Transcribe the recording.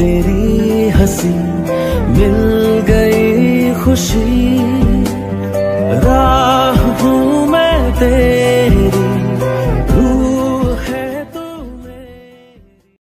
तेरी हंसी मिल गई खुशी, राह हूँ मैं तेरी